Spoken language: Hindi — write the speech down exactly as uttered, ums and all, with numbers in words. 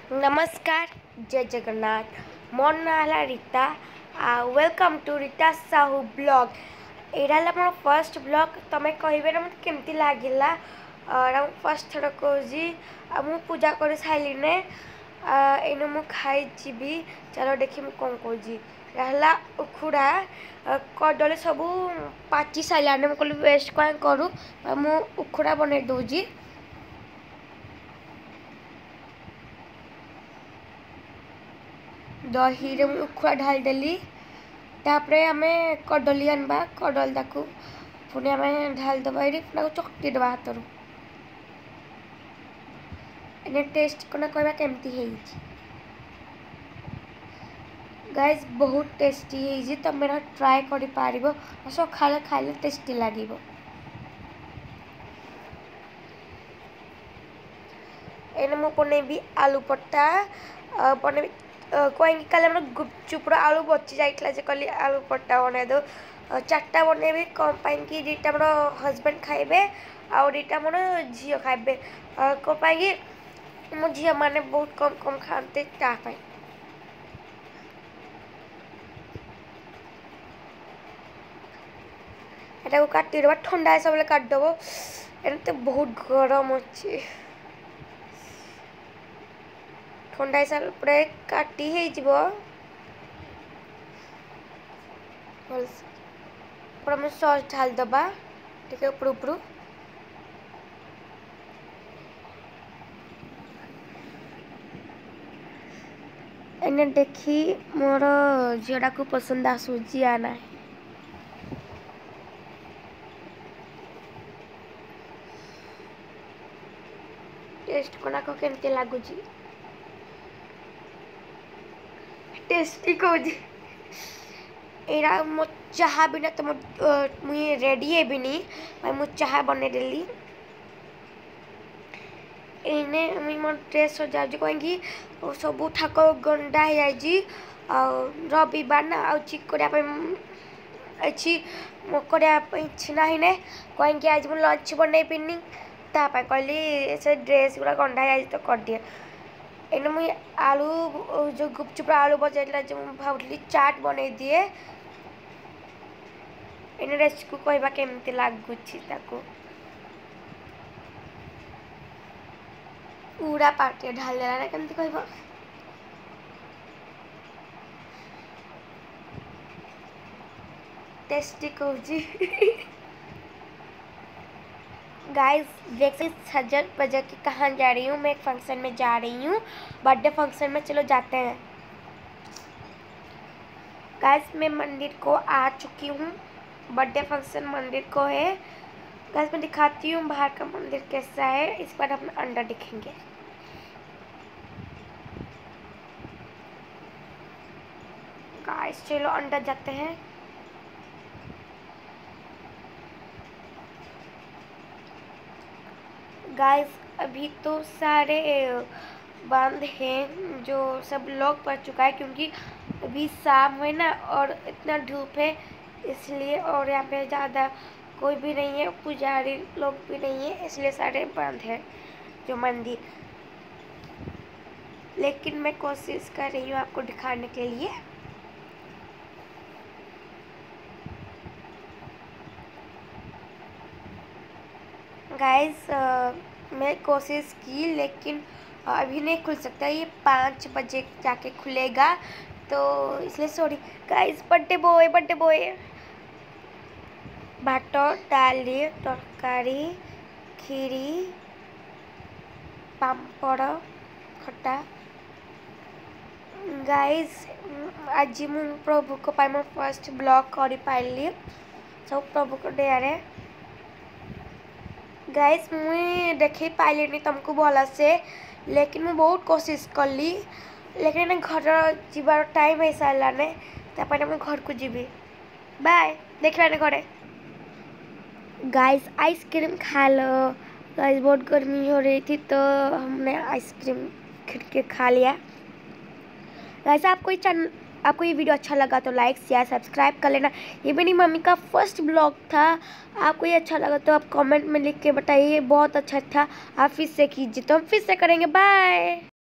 नमस्कार जय जगन्नाथ मोर ना है Rita welcome to Rita Sahu blog यहाँ मोर फर्स्ट ब्लॉग तुम्हें कहबे ना मत केमती लगिला और फर्स्ट थर कह मु पूजा कर सारे इन मु खाई जीवी चलो देखी मु कौन कहला उखुड़ा कदली सब पाची सारे मुझे वेस्ट क्या करूँ मु उखुड़ा बन दूजी दही रे उखुड़ा ढाल देली तापरे आमे कदली आनबा कदल ताकू पुणी आमे ढाल दबा ये चकटी दबा हाथ एने टेस्ट कोना कहबा केमती है गाइस बहुत टेस्टी है तो मेरा ट्राई करि पारिबो सकाଳେ खाइले टेस्टी लागिबो एने मु बनेबी आलू पट्टा बनेबी कहीं कल गुपचुप आलू बची जाइला जे कली आलू पट्टा बना दो चार्टा बनैबी कम पाई दुटा मोर हजबैंड खाइबे आउ दुटा मोर झील खाइबे कौन पाई मो झील मैंने बहुत कम कम खाते तापाई एटा को काटी देबा ठंडा सब काटदेव एने बहुत गरम अच्छे ठंडा साल पूरा काटी पूरा सॉस ढाल दबा ठीक है ऊपर ऊपर एने देखी मोर झीटा को पसंद आसूची आना टेस्ट कोना को केमती लागुची टेस्टी कौजी एरा मो चाह बिना तो मुझे रेडी है भी नहीं भाई मु चाह बने देली एने मुई मोर ड्रेस सजा कहीं सब ठाक गंडा है रविवार ना आ चिकड़ा अच्छी मो करना ना कहीं आज मुझे लंच बन पिनी ताप कहली से ड्रेस गुड़ा गंडा है तो कर दिए एने मुई आलू जो गुपचुप आलू बजाइला जो भावली चाट बन दिए एने रेसिपी को कहबा केमती लागुची ताको पूरा पार्टी ढाल देला ना केमती कहबा टेस्टी कहूजी गाइस देखिए सजन बजा के कहाँ जा रही हूँ मैं एक फंक्शन में जा रही हूँ बर्थडे फंक्शन में चलो जाते हैं गाइस मैं मंदिर को आ चुकी हूँ बर्थडे फंक्शन मंदिर को है गाइस मैं दिखाती हूँ बाहर का मंदिर कैसा है इस पर हम अंदर दिखेंगे गाइस चलो अंदर जाते हैं गाइस अभी तो सारे बंद हैं जो सब लोग पड़ चुका है क्योंकि अभी शाम है ना और इतना धूप है इसलिए और यहाँ पे ज़्यादा कोई भी नहीं है पुजारी लोग भी नहीं है इसलिए सारे बंद हैं जो मंदिर लेकिन मैं कोशिश कर रही हूँ आपको दिखाने के लिए गाइस मैं कोशिश की लेकिन अभी नहीं खुल सकता ये पाँच बजे जाके खुलेगा तो इसलिए sorry guys birthday boy birthday boy भात डाली तरकारी खीरी पापड़ खट्टा गाइस आज मु प्रभु को पाई मो फर्स्ट ब्लॉग कर पाइली सब प्रभु को डेरे गाइस मुझे देखे पाइली तुमको भल से लेकिन मैं बहुत कोशिश कली लेकिन घर जीवार टाइम है सारे तापर मैं घर को जीवी बाय देखा घरे गाइस आइसक्रीम खा लो गाइस बहुत गर्मी हो रही थी तो हमने आइसक्रीम खरीद के खा लिया गाइस आपको ये चैनल आपको ये वीडियो अच्छा लगा तो लाइक शेयर सब्सक्राइब कर लेना ये मेरी मम्मी का फर्स्ट ब्लॉग था आपको ये अच्छा लगा तो आप कमेंट में लिख के बताइए बहुत अच्छा था आप फिर से कीजिए तो हम फिर से करेंगे बाय।